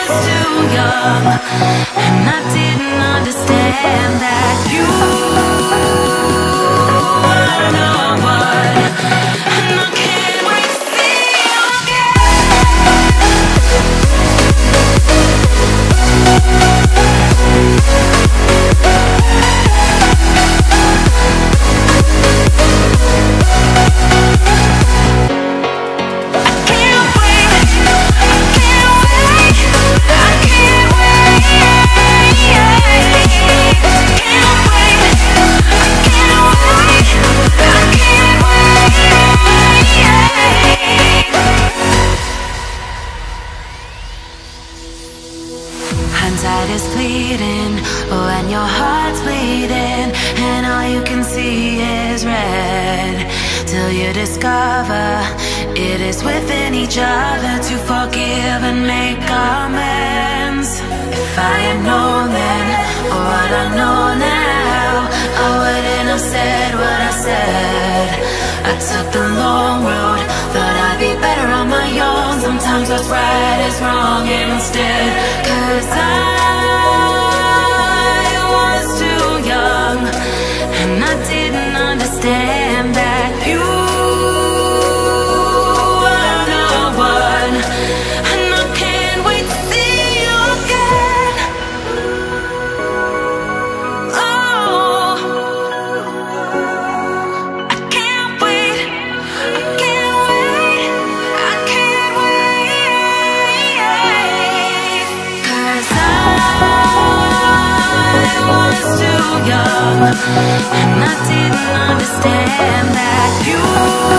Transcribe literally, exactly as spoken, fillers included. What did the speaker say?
was too young, and I didn't understand that you were no one, and I can't wait to see you hindsight is fleeting, oh, and your heart's bleeding, and all you can see is red, till you discover it is within each other to forgive and make amends. If I had known then, or what I know now, I wouldn't have said what I said. I took the long road, thought I'd be better on my own. Sometimes what's right is wrong instead, 'cause I was too young, and I didn't understand that you were no one, and I can't wait to see you again. Oh, I can't wait, I can't wait, I can't wait, 'cause I was too young, and I didn't understand that you